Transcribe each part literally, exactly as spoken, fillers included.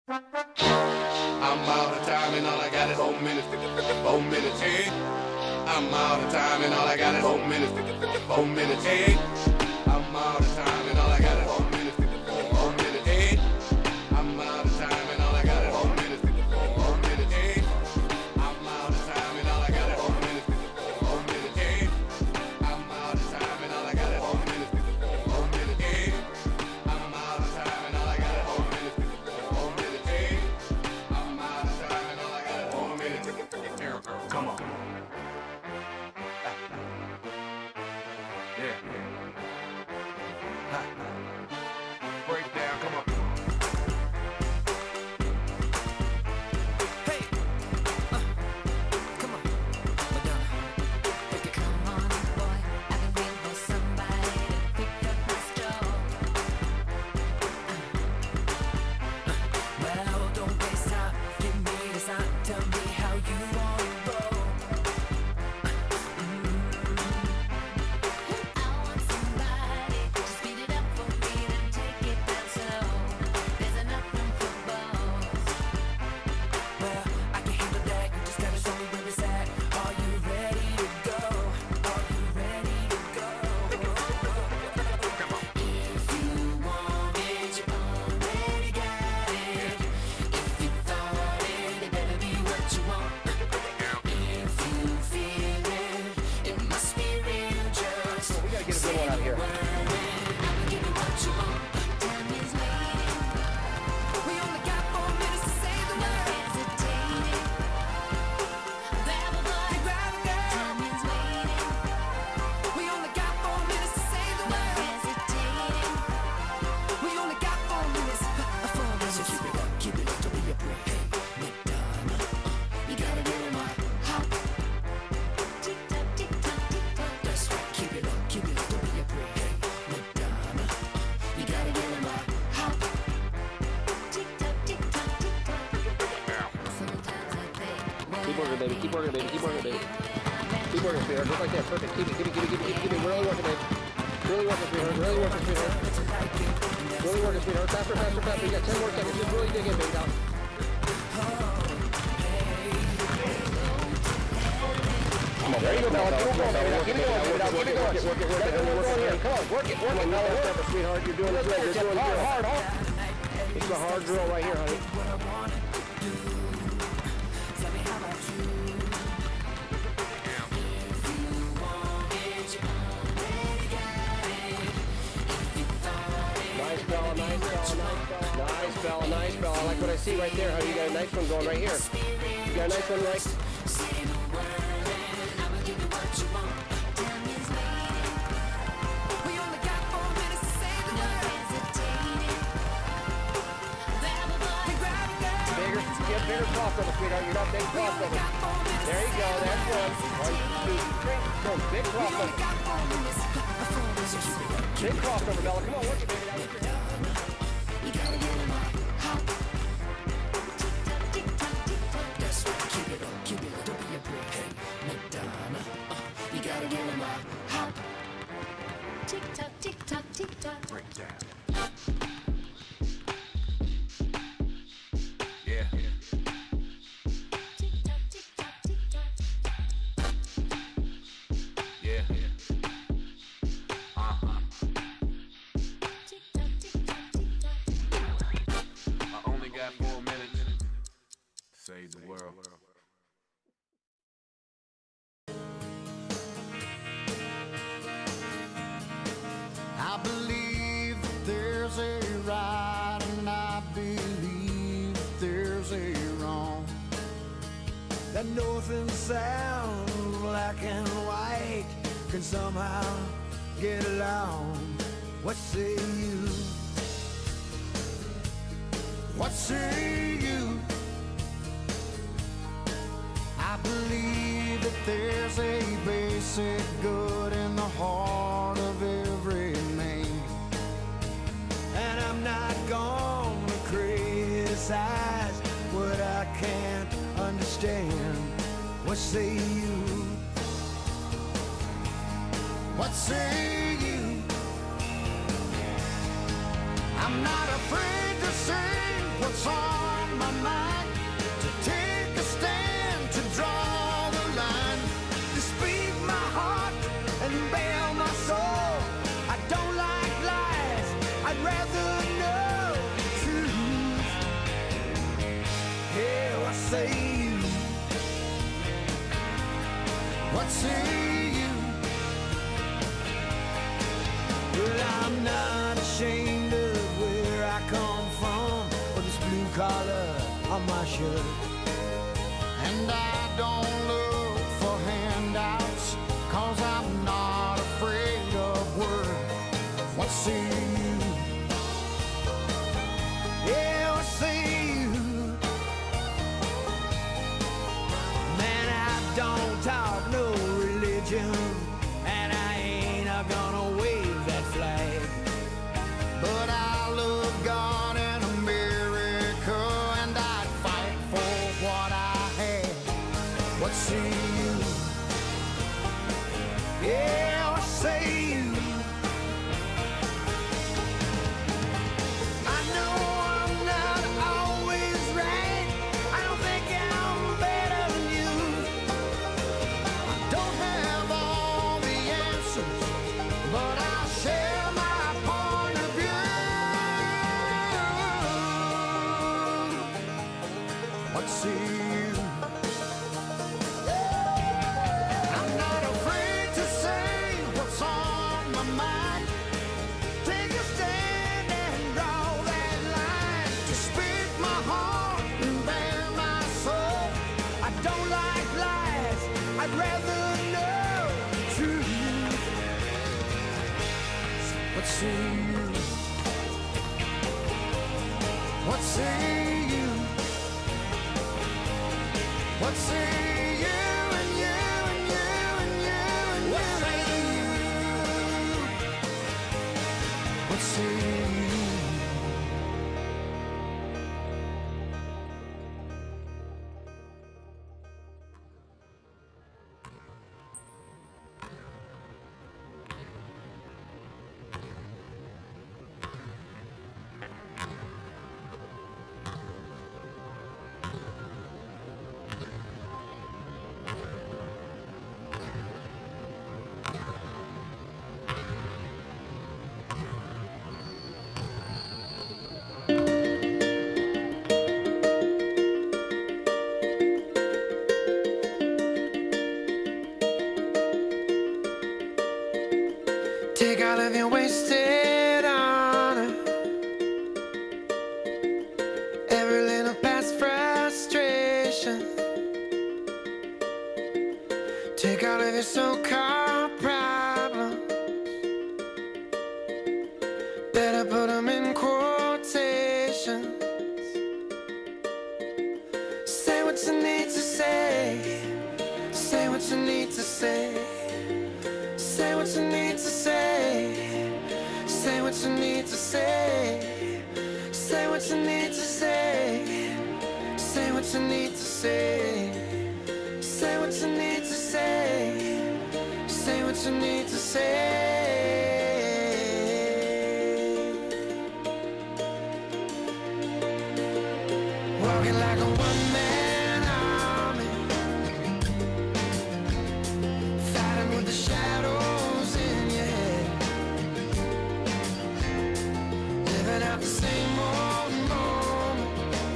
I'm out of time and all I got is four minutes. Four minutes, hey. I'm out of time and all I got is four minutes. Four minutes, hey. I'm out of time and all I got is four minutes. Four minutes, hey. I'm out of time and all I got is four minutes. Four minutes, hey. I'm out of time and all I got is four minutes. Four minutes, hey. I'm out of time and all I got is four minutes. Four minutes, hey. I'm out of time and all I got is four minutes. Four minutes, hey. I'm out of time and all I got is four minutes. Come on. Yeah. Ha. Break down, come on. Hey, uh, come on, Madonna. If you come on, boy, I've been waiting for somebody to pick up my straw. Uh, uh, well, don't waste time. Give me the sign. Tell me how you want to roll. Keep working, baby. Keep working, baby. Keep working, baby. Keep working, sweetheart. Just like that. Perfect. Keep it, keep it, keep it, keep it, keep it. Keep it. Really working, baby. Really working, sweetheart. Really working, sweetheart. Really working, sweetheart. Faster, faster, faster. You got ten more seconds. Just really dig in, baby. Now. Come on, there you go, Bella. Keep it going, baby. Now, keep it going, baby. Now, keep it going. Work it, work it, work it. Work it, come on, work it, work it. Now, work it, sweetheart. You're doing this good. You're doing good. Hard, hard, hard. It's a hard drill right here, honey. Nice Bella, nice Bella, nice Bella. Nice Bella, nice Bella. I like what I see right there, honey. You got a nice one going right here. You got a nice one right. Bigger, get bigger crossover, sweetheart. You're not big crossover. There you go, that's one. One, two, three. Go, big crossover. Big crossover, Bella. Come on, work it, baby. Now work it. You gotta get in my hop. That's right, keep it up, keep it up. Don't be a brick, hey, Madonna. Uh, you gotta get in my hop. Tick tock, tick tock, tick tock. Break down. Yeah. Tick tock, tick tock, tick tock. Yeah. Uh-huh. Tick tock, tick tock, tick tock. I only got four minutes to save the world. I believe that there's a right and I believe that there's a wrong. That north and south, black and white, can somehow get along. What say you? What say you? I believe that there's a basic good in the heart of every man, and I'm not gonna criticize what I can't understand. What say you? What say you? I'm not afraid to sing what's on my mind to take a stand, to draw the line, to speak my heart and bare my soul. I don't like lies, I'd rather know the truth. Yeah, what say you? What say you? Well, I'm not ashamed of where I come from, or this blue collar on my shirt. And I don't look for handouts, cause I'm not afraid of work. What say you? Yeah, what say you? Man, I don't talk no religion, and I ain't a gonna wave that flag. But I love God and America, and I'd fight for what I had. What say you? Yeah, what say you? I know I'm not always right. I don't think I'm better than you. I don't have all the answers, but I'll share my point of view. What say you? I'm not afraid to say what's on my mind. Take a stand and draw that line, to speak my heart and bare my soul. I don't like lies, I'd rather know the truth. What say you? What say you? What say you and you and you and you and you? What say you? What say you? Take all of your wasted honor, every little past frustration. Take all of your so-called problems, better put them in quotations. Say what you need to say, say what you need to say. Say what you need to say, say what you need to say. Say what you need to say, say what you need to say. Say what you need to say, say what you need to say. Walking like a one-man army, fighting with the shadows in your head, living out the same old moment,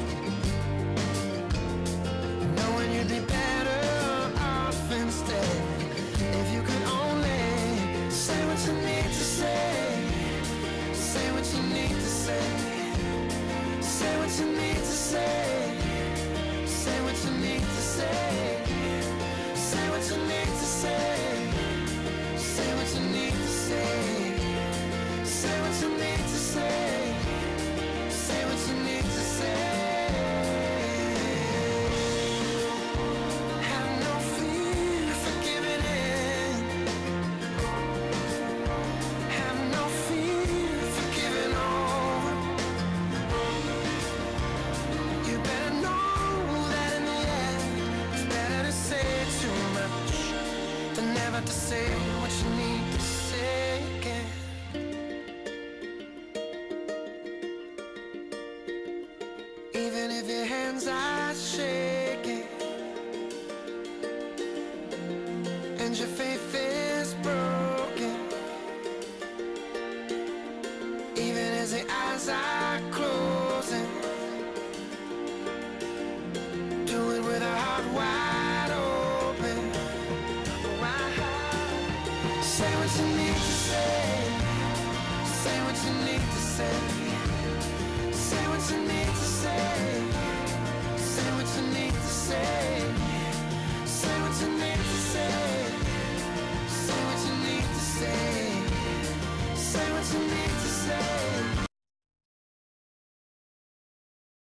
knowing you'd be better off instead. If you could only say what you need to say, say what you need to say. Say what you need to say, say what you need to say. Say what you need to say, say what you need to say. Say what you need to say, say what you need to say. Have no fear for giving in, have no fear for giving over. You better know that in the end, it's better to say too much than never to say what you need to say again. Even if your hands are shaking and your faith is broken, even as the eyes are closing, do it with a heart wide open. Say what you need to say, say what you need to say, say what you need to say, say what you need to say.